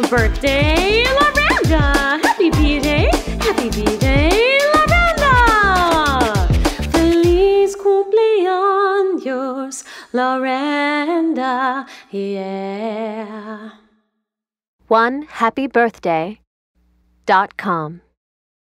birthday, Loranda! Happy B-Day! Happy B-Day, Loranda! Feliz cumpleaños, Loranda, yeah. OneHappyBirthday.com